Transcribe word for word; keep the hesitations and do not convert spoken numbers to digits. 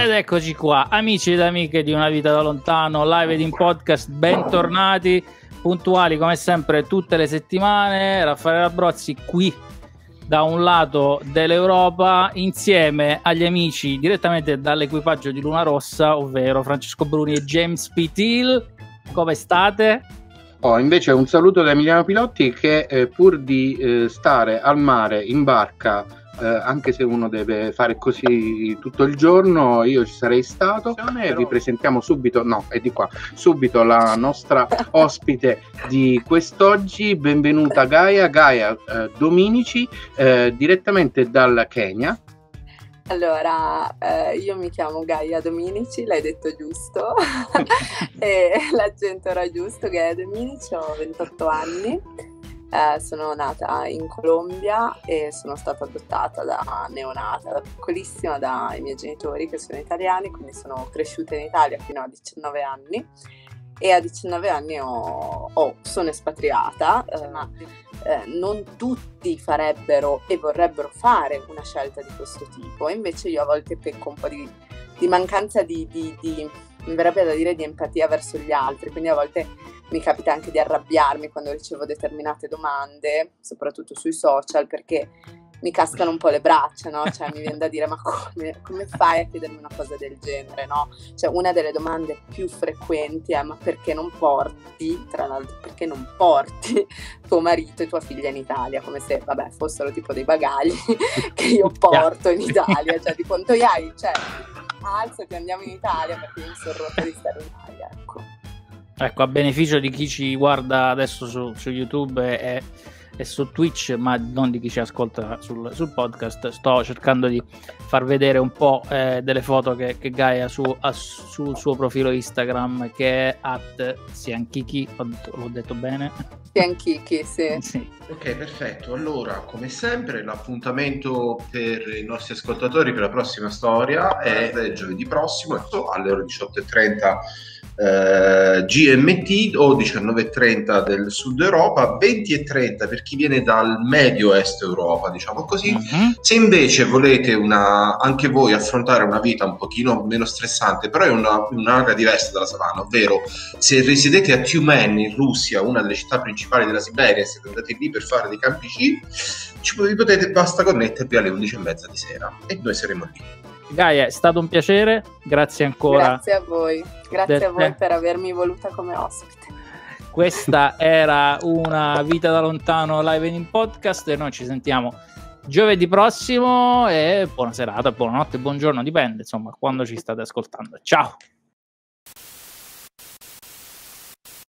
Ed eccoci qua, amici ed amiche di Una Vita da Lontano, live ed in podcast, bentornati, puntuali come sempre tutte le settimane. Raffaele Labrozzi qui da un lato dell'Europa insieme agli amici direttamente dall'equipaggio di Luna Rossa, ovvero Francesco Bruni e James P. Thiel. Come state? Oh, invece un saluto da Emiliano Pilotti che eh, pur di eh, stare al mare in barca, eh, anche se uno deve fare così tutto il giorno, io ci sarei stato. E vi presentiamo subito, no, è di qua, subito la nostra ospite di quest'oggi. Benvenuta Gaia, Gaia eh, Dominici, eh, direttamente dal Kenya. Allora, eh, io mi chiamo Gaia Dominici, l'hai detto giusto, e l'accento era giusto, Gaia Dominici, ho ventotto anni, eh, sono nata in Colombia e sono stata adottata da neonata, da piccolissima, dai miei genitori che sono italiani, quindi sono cresciuta in Italia fino a diciannove anni e a diciannove anni ho, ho, sono espatriata, eh, ma Eh, non tutti farebbero e vorrebbero fare una scelta di questo tipo, e invece io a volte pecco un po' di, di mancanza di, di, di, mi verrebbe da dire, di empatia verso gli altri, quindi a volte mi capita anche di arrabbiarmi quando ricevo determinate domande, soprattutto sui social, perché mi cascano un po' le braccia, no? Cioè mi viene da dire, ma come, come fai a chiedermi una cosa del genere, no? Cioè una delle domande più frequenti è, ma perché non porti, tra l'altro, perché non porti tuo marito e tua figlia in Italia? Come se, vabbè, fossero tipo dei bagagli che io porto in Italia, cioè di quanto hai, cioè alzo che andiamo in Italia perché io mi sono rotta di stare in Italia, ecco. Ecco, a beneficio di chi ci guarda adesso su, su YouTube e, e su Twitch, ma non di chi ci ascolta sul, sul podcast, sto cercando di far vedere un po' eh, delle foto che, che Gaia su, a, sul suo profilo Instagram, che è at Sianchiki, l'ho detto bene? Sianchiki, sì. Sì. Ok, perfetto. Allora, come sempre, l'appuntamento per i nostri ascoltatori per la prossima storia è giovedì prossimo alle ore diciotto e trenta Uh, G M T o diciannove e trenta del sud Europa, venti e trenta per chi viene dal medio est Europa, diciamo così. Uh-huh. Se invece volete una, anche voi affrontare una vita un pochino meno stressante, però è una, un'area diversa dalla savana, ovvero se risiedete a Tyumen in Russia, una delle città principali della Siberia, e siete andati lì per fare dei campi sci, ci potete, basta connettervi alle undici e mezza di sera e noi saremo lì. Gaia, è stato un piacere, grazie ancora. Grazie a voi, grazie del... a voi per avermi voluta come ospite. Questa era Una Vita da Lontano live in podcast e noi ci sentiamo giovedì prossimo e buona serata, buonanotte, buongiorno, dipende insomma quando ci state ascoltando. Ciao!